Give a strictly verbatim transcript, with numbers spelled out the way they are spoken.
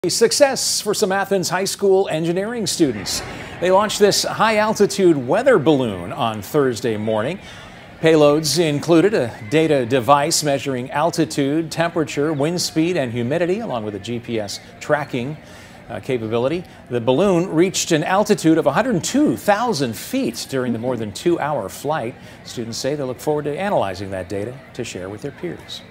Success for some Athens High School engineering students. They launched this high-altitude weather balloon on Thursday morning. Payloads included a data device measuring altitude, temperature, wind speed, and humidity, along with a G P S tracking uh, capability. The balloon reached an altitude of one hundred two thousand feet during the more than two-hour flight. Students say they look forward to analyzing that data to share with their peers.